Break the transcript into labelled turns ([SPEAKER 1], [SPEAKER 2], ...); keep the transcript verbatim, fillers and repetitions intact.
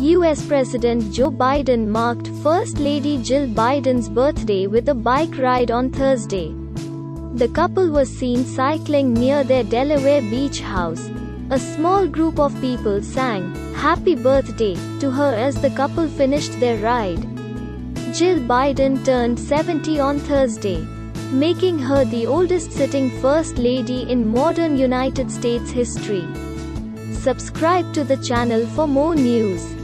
[SPEAKER 1] U S President Joe Biden marked First Lady Jill Biden's birthday with a bike ride on Thursday. The couple was seen cycling near their Delaware beach house. A small group of people sang "Happy Birthday" to her as the couple finished their ride. Jill Biden turned seventy on Thursday, making her the oldest sitting First Lady in modern United States history. Subscribe to the channel for more news.